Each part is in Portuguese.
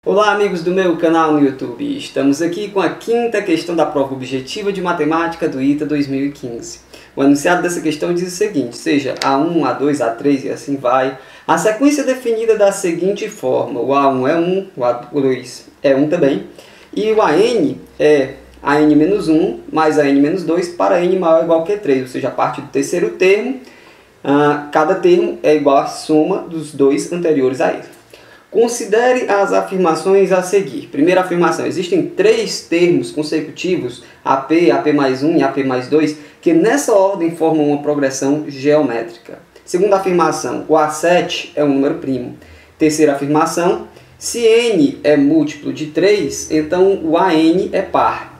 Olá amigos do meu canal no YouTube, estamos aqui com a quinta questão da prova objetiva de matemática do ITA 2015. O enunciado dessa questão diz o seguinte: seja A1, A2, A3 e assim vai. A sequência é definida da seguinte forma: o A1 é 1, o A2 é 1 também, e o AN é AN-1 mais AN-2 para N maior ou igual que 3, ou seja, a parte do terceiro termo, cada termo é igual à soma dos dois anteriores a ele. Considere as afirmações a seguir. Primeira afirmação: existem três termos consecutivos, AP, AP mais 1 e AP mais 2, que nessa ordem formam uma progressão geométrica. Segunda afirmação: o A7 é um número primo. Terceira afirmação: se N é múltiplo de 3, então o AN é par.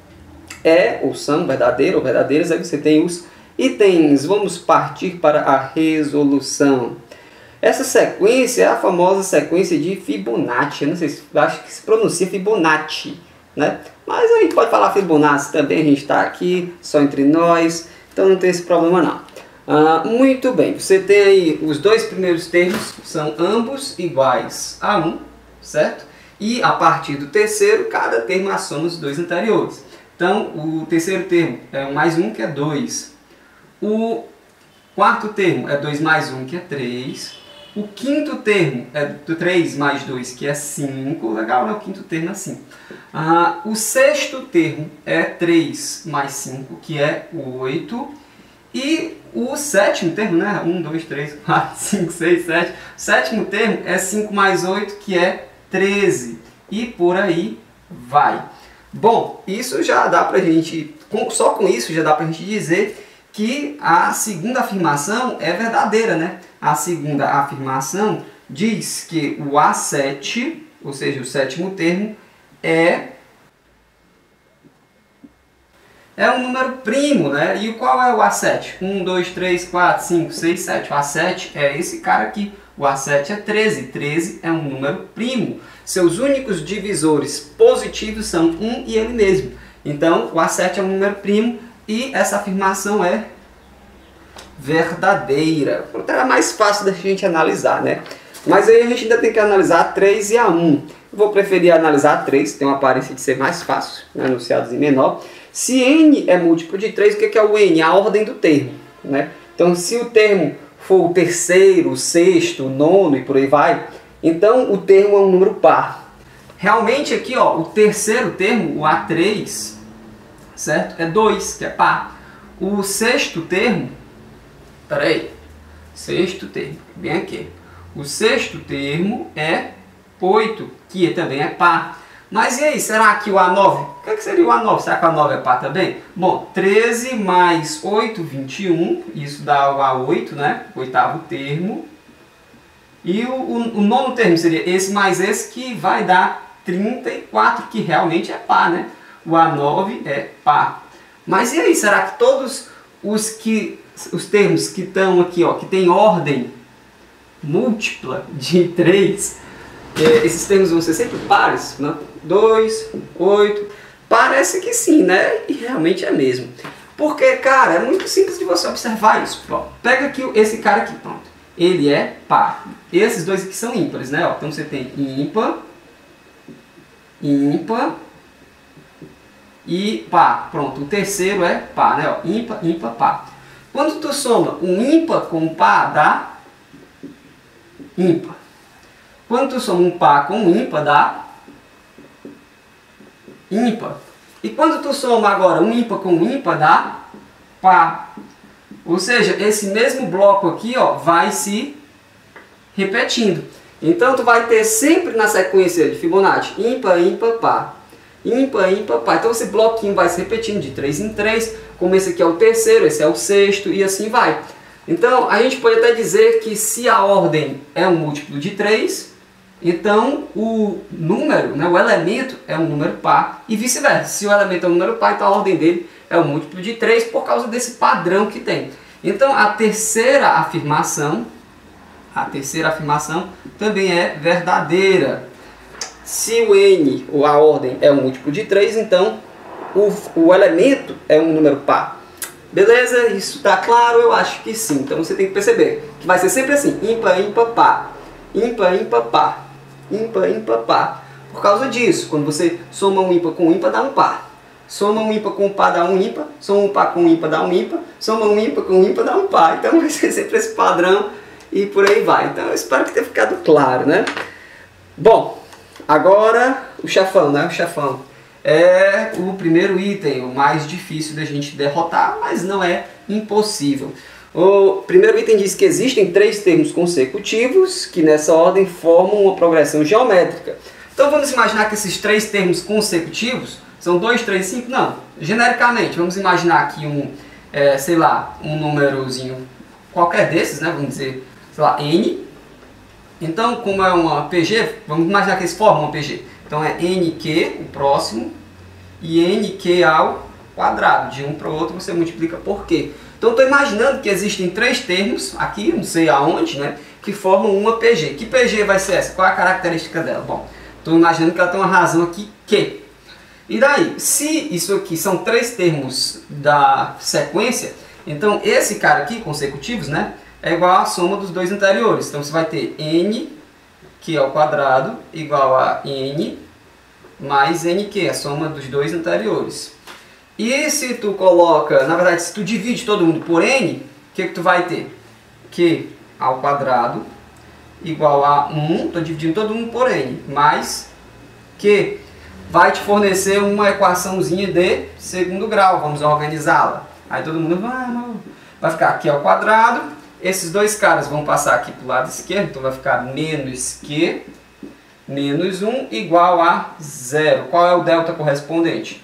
É ou são verdadeiro ou verdadeiras, aí você tem os itens. Vamos partir para a resolução. Essa sequência é a famosa sequência de Fibonacci. Eu não sei se acho que se pronuncia Fibonacci, né? Mas a gente pode falar Fibonacci também, a gente está aqui só entre nós, então não tem esse problema não. Muito bem, você tem aí os dois primeiros termos, são ambos iguais a 1, certo? E a partir do terceiro, cada termo é a soma dos dois anteriores. Então, o terceiro termo é 1 mais 1, que é 2. O quarto termo é 2 mais 1, que é 3. O quinto termo é 3 mais 2, que é 5. Legal, né? O quinto termo é assim. O sexto termo é 3 mais 5, que é 8. E o sétimo termo, né? 1, 2, 3, 4, 5, 6, 7. O sétimo termo é 5 mais 8, que é 13. E por aí vai. Bom, isso já dá pra gente... Só com isso já dá pra gente dizer que a segunda afirmação é verdadeira, né? A segunda afirmação diz que o A7, ou seja, o sétimo termo, é um número primo, né? E qual é o A7? 1, 2, 3, 4, 5, 6, 7. O A7 é esse cara aqui. O A7 é 13. 13 é um número primo. Seus únicos divisores positivos são 1 e ele mesmo. Então, o A7 é um número primo e essa afirmação é verdadeira. Era mais fácil da gente analisar, né? Mas aí a gente ainda tem que analisar a 3 e a 1. Eu vou preferir analisar a 3, tem uma aparência de ser mais fácil, né? Enunciados em menor. Se N é múltiplo de 3, o que é o N? A ordem do termo, né? Então, se o termo for o terceiro, o sexto, o nono e por aí vai, então o termo é um número par. Realmente aqui, ó, o terceiro termo, o A3, certo? É 2, que é par. O sexto termo, sexto termo, bem aqui. O sexto termo é 8, que também é par. Mas e aí, será que o A9? O que seria o A9? Será que o A9 é par também? Bom, 13 mais 8, 21. Isso dá o A8, né? Oitavo termo. E o nono termo seria esse mais esse, que vai dar 34, que realmente é par, né? O A9 é par. Mas e aí, será que todos os termos que estão aqui, ó, que tem ordem múltipla de 3, esses termos vão ser sempre pares? Né? 2, 8, parece que sim, né? E realmente é mesmo. Porque, cara, é muito simples de você observar isso. Ó, pega aqui esse cara aqui, pronto. Ele é par. Esses dois aqui são ímpares, né? Ó, então você tem ímpar, ímpar e par. Pronto, o terceiro é par, né? Ó, ímpar, ímpar, par. Quando tu soma um ímpar com um par, dá ímpar. Quando tu soma um par com um ímpar, dá ímpar. E quando tu soma agora um ímpar com um ímpar, dá par. Ou seja, esse mesmo bloco aqui, ó, vai se repetindo. Então tu vai ter sempre na sequência de Fibonacci ímpar, ímpar, par. Ímpar, ímpar, par. Então esse bloquinho vai se repetindo de 3 em 3, como esse aqui é o terceiro, esse é o sexto e assim vai. Então a gente pode até dizer que se a ordem é um múltiplo de 3, então o número, né, o elemento é um número par e vice-versa. Se o elemento é um número par, então a ordem dele é um múltiplo de 3 por causa desse padrão que tem. Então a terceira afirmação também é verdadeira. Se o N, ou a ordem, é um múltiplo de 3, então o elemento é um número par. Beleza? Isso está claro? Eu acho que sim. Então você tem que perceber que vai ser sempre assim: ímpar, ímpar, par. Ímpar, ímpar, par. Ímpar, ímpar, par. Por causa disso, quando você soma um ímpar com um ímpar, dá um par. Soma um ímpar com um par, dá um ímpar. Soma um par com um ímpar, dá um ímpar. Soma um ímpar com um ímpar, dá um par. Então vai ser sempre esse padrão e por aí vai. Então eu espero que tenha ficado claro, né? Bom, agora o chefão, né? O chefão é o primeiro item, o mais difícil da gente derrotar, mas não é impossível. O primeiro item diz que existem 3 termos consecutivos que nessa ordem formam uma progressão geométrica. Então vamos imaginar que esses 3 termos consecutivos são 2, 3, 5? Não. Genericamente, vamos imaginar aqui sei lá, um númerozinho qualquer desses, né? Vamos dizer, sei lá, N. Então, como é uma PG, vamos imaginar que eles formam uma PG. Então é NQ, o próximo, e NQ ao quadrado. De um para o outro você multiplica por Q. Então estou imaginando que existem 3 termos, aqui, não sei aonde, né? Que formam uma PG. Que PG vai ser essa? Qual é a característica dela? Bom, estou imaginando que ela tem uma razão aqui, Q. E daí, se isso aqui são 3 termos da sequência, então esse cara aqui, consecutivos, né? É igual à soma dos 2 anteriores. Então você vai ter N, que é o quadrado, igual a N mais NQ, a soma dos 2 anteriores. E se tu coloca, na verdade, se tu divide todo mundo por N, o que tu vai ter? Q ao quadrado igual a 1, estou dividindo todo mundo por N, mais Q vai te fornecer uma equaçãozinha de segundo grau, vamos organizá-la. Aí todo mundo vai ficar Q ao quadrado. Esses 2 caras vão passar aqui para o lado esquerdo, então vai ficar menos Q, menos 1, igual a 0. Qual é o delta correspondente?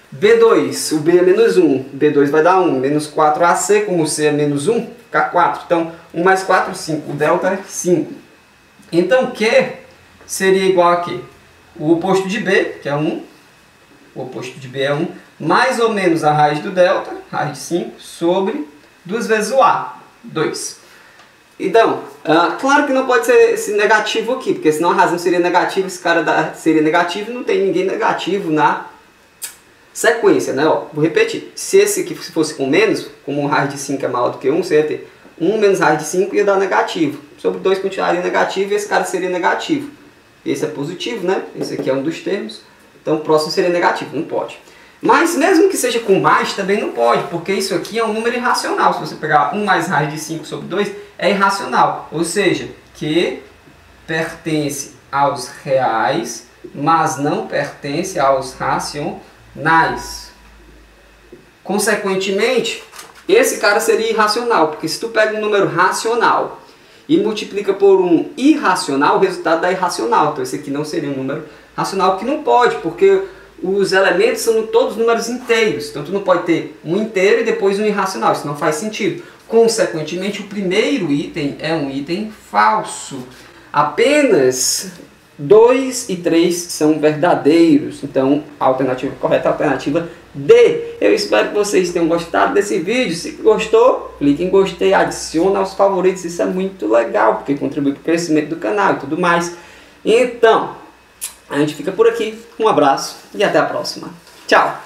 B2, o B é menos 1, B2 vai dar 1, menos 4AC, como o C é menos 1, fica 4. Então, 1 mais 4, 5, o delta é 5. Então, Q seria igual a quê? O oposto de B, que é 1, o oposto de B é 1, mais ou menos a raiz do delta, raiz de 5, sobre 2 vezes o A. 2. Então, claro que não pode ser esse negativo aqui, porque senão a razão seria negativa, esse cara seria negativo e não tem ninguém negativo na sequência, né? Ó, vou repetir. Se esse aqui fosse com menos, como um raiz de 5 é maior do que 1, você ia ter 1 menos raiz de 5 ia dar negativo. Sobre 2 continuaria negativo e esse cara seria negativo. Esse é positivo, né? Esse aqui é um dos termos. Então o próximo seria negativo, não pode. Mas mesmo que seja com mais, também não pode, porque isso aqui é um número irracional. Se você pegar 1 mais raiz de 5 sobre 2, é irracional. Ou seja, que pertence aos reais, mas não pertence aos racionais. Consequentemente, esse cara seria irracional, porque se tu pega um número racional e multiplica por um irracional, o resultado dá irracional. Então esse aqui não seria um número racional, que não pode, porque os elementos são todos números inteiros. Então tu não pode ter um inteiro e depois um irracional. Isso não faz sentido. Consequentemente, o primeiro item é um item falso. Apenas 2 e 3 são verdadeiros. Então a alternativa correta é a alternativa D. Eu espero que vocês tenham gostado desse vídeo. Se gostou, clique em gostei, adicione aos favoritos. Isso é muito legal, porque contribui para o crescimento do canal e tudo mais. Então, a gente fica por aqui. Um abraço e até a próxima. Tchau!